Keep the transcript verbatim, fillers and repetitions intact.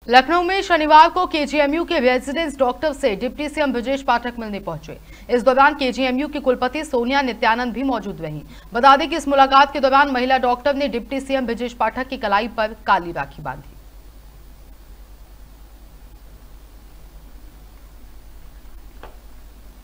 लखनऊ में शनिवार को केजीएमयू के रेजिडेंस डॉक्टर से डिप्टी सीएम ब्रजेश पाठक मिलने पहुंचे। इस दौरान केजीएमयू की कुलपति सोनिया नित्यानंद भी मौजूद रहीं। बता दें कि इस मुलाकात के दौरान महिला डॉक्टर ने डिप्टी सीएम ब्रजेश पाठक की कलाई पर काली राखी बांधी।